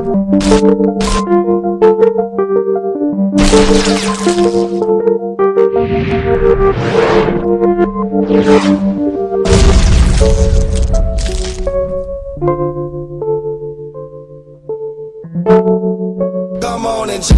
Come on and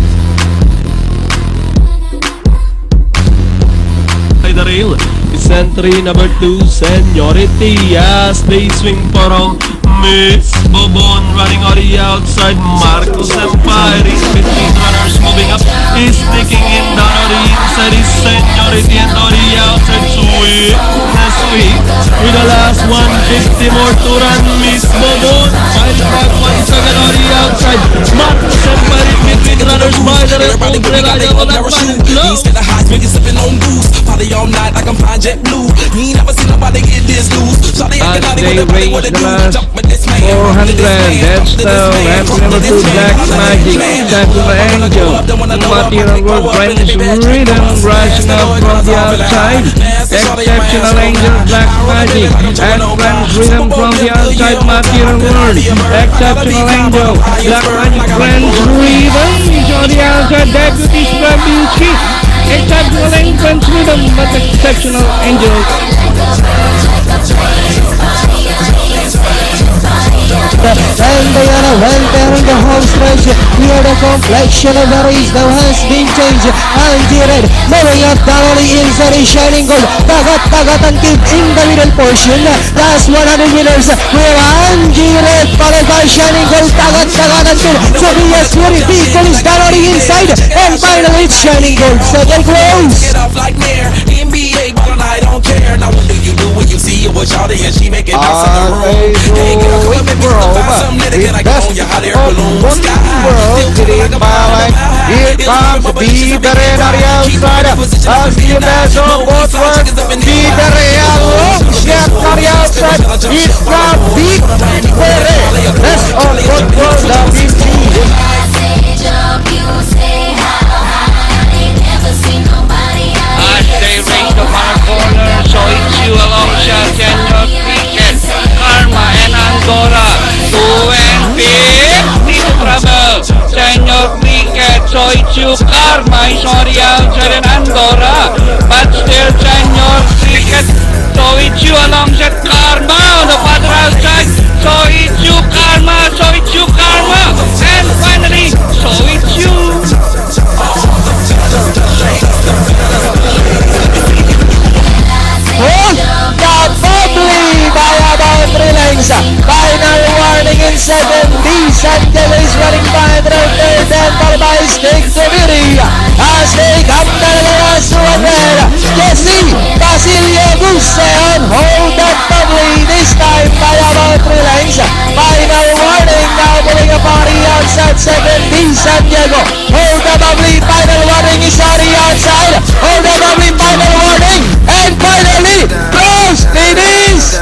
the rail is entry number 2, Seniority, as they swing for Miss Bobon running on the outside. Marcos Empire is between runners moving up. He's sneaking in down on the inside. Is Seniority and on the outside. Sweet, sweet. With the last 150 more to run. Miss Bobon find back once again on the outside. Marcos Empire is between runners by the rail. Reliable that final blow. Instead of highs, make it sipping on booze. Party all night like I'm fine jet blue. You ain't never seen nobody get this loose. So they As they reach the last 400, that's the lap number 2, Black Magic, Exceptional Angel, Material World Friends Rhythm, rising up from the outside, Exceptional Angel, Black Magic, and Friends Rhythm from the outside, Material World, Exceptional Angel, Black Magic, Friends Rhythm is on the outside, Deputy Stravinsky, Exceptional Angel, Friends Rhythm, but Exceptional Angel. And they are well there in the home stretch. Here the complexion of the race now has been changed. Angie Red moving up down on the inside is Shining Gold. Tagat and Kid in the middle portion. Last 100 meters. We have Angie Red followed by Shining Gold. Tagat and Kid. Sophia's Fury Beacon is down on the inside. And finally it's Shining Gold. So they close. Get off like Nair. NBA ball and I don't care. Now what do you do when you see it with Shawty and she make it bounce in the room? Hey, get up, come and The best of one world getting by line. Here comes Peter Ray on the outside. As the best of both worlds, Peter Ray alone step on the outside. It's got Peter Ray. Best of both worlds, the BT. As they race the far corner, so it's you alongside Senior Cricket, Karma and Angora. 2 and 50 to travel. Senior Cricket, so it's you, Karma is on the outside and Angora. But still Senior Cricket, so it's you alongside Karma on the further outside. So it's you, Karma, so it's you, Karma. And finally, so it's you. Bubbly by about 3 lengths. Final warning in second. Santiago is running by the third and followed by Stick to Beauty. As they come down the last 200. Jesse Basilio Guseon hold that Bubbly this time by about 3 lengths. Final warning now pulling a party outside second. Santiago hold the Bubbly. Final warning is on the outside. Hold the Bubbly. Final warning. And finally close. It is.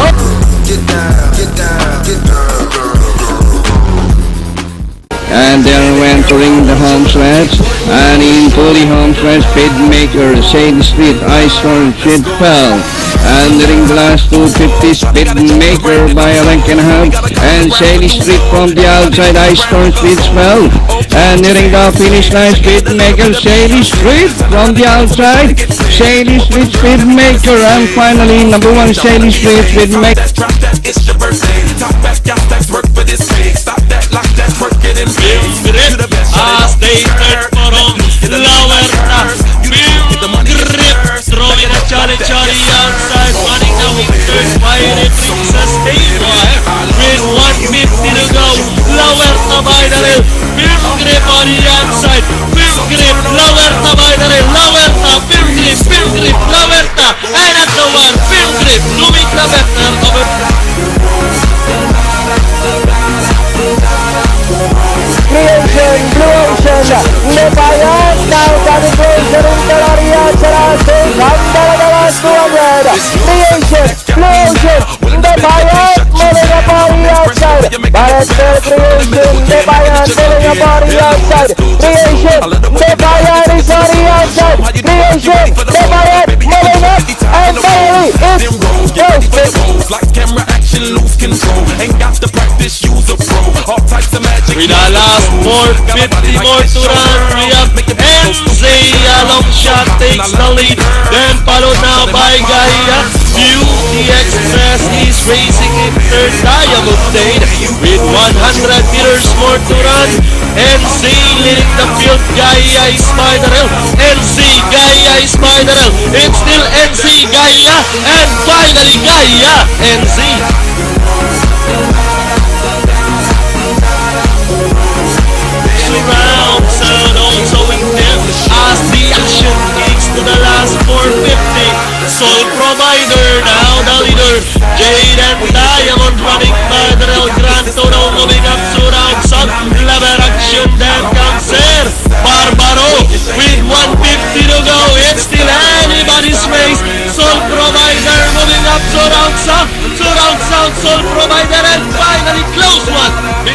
And they're entering the home stretch, and into the home stretch, Speedmaker, Shade Street, Ice Storm, Shit Fell, and nearing the last 250, Speedmaker by a length and a half, and Shady Street from the outside, Ice Storm, Speed Fell, and nearing the finish line, Speedmaker, Shady Street from the outside, Shady Street, Speedmaker, and finally number 1, Shady Street, Speedmaker. It's your birthday. Talk back, y'all, that's work for this pig. Stop that, lock that, work it in. As they turn for lower grip, throwing a challenge on the outside, running down the third fire, it brings us haywire with 150 to go. Lower by the rail, firm grip on the outside, firm grip, lower by the rail, lower firm grip, lower and at the one, firm grip, Louis Clavetter over. Creation, Blue Ocean, Lepayan, now coming closer into the outside, under the last 200. Creation, Blue Ocean, Lepayan, moving up on the outside. Barrett Creation, Lepayan, moving up on the outside. Creation, Lepayan is on the outside. Creation, Lepayan, moving up, and finally it's like camera action, lose control. Ain't got to practice, use a pro. All types of magic. the last 450 more to run. We have NZ, a long shot takes the lead, then followed now by Gaia. Beauty Express is racing in third. Diamond Dane with 100 meters more to run. NC leading the field. Gaia is Spiderel. NC, Gaia is Spiderel. It's still NC, Gaia, and finally Gaia, NC. Rounds out also in depth as the action kicks to the last 450. Sole Provider now the leader. Jade and Diamond running by the Real Granto now moving up to rounds out. Lever action then comes there. Barbaro with 150 to go. It's still anybody's race. Sole Provider moving up to rounds out. Sole Provider and finally close one.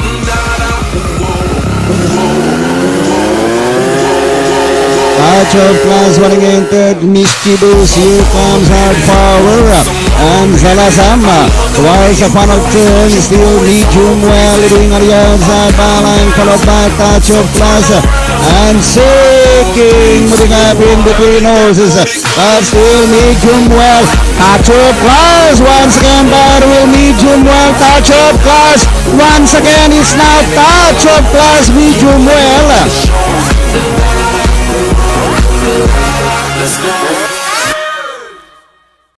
Touch of Class running in third, Mischievous, here comes Hard Power, and Zalazama, twice upon a turn, still medium well, leading on the outside byline, followed by Touch of Class, and Seeking, moving up in between horses, but still medium well, Touch of Class, once again by the wheel, medium well, Touch of Class, once again it's now Touch of Class, medium well. Let's go.